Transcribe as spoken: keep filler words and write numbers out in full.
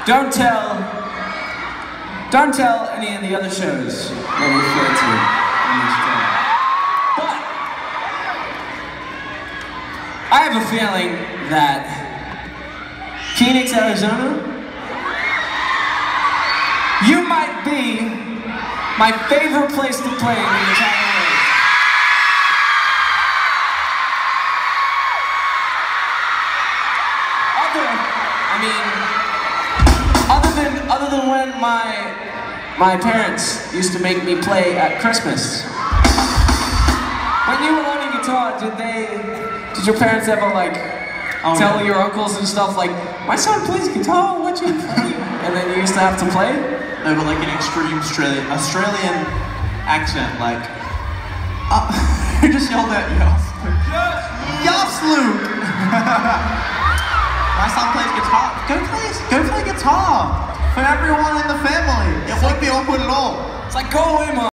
Don't tell, don't tell any of the other shows that we flew to in this film. But I have a feeling that Phoenix, Arizona, you might be my favorite place to play in the entire world. Other, I mean, other than other than when my my parents used to make me play at Christmas. When you were learning guitar, did they, did your parents ever like oh, tell yeah. your uncles and stuff like, my son plays guitar, what you play? And then you used to have to play? No, but like an extreme Australian, Australian accent, like, uh, you just yelled at Yoss. Yes! Yoss, Luke! My son plays guitar. Go play, go play guitar for everyone in the family. It won't be awkward at all. It's like, go away, Mom.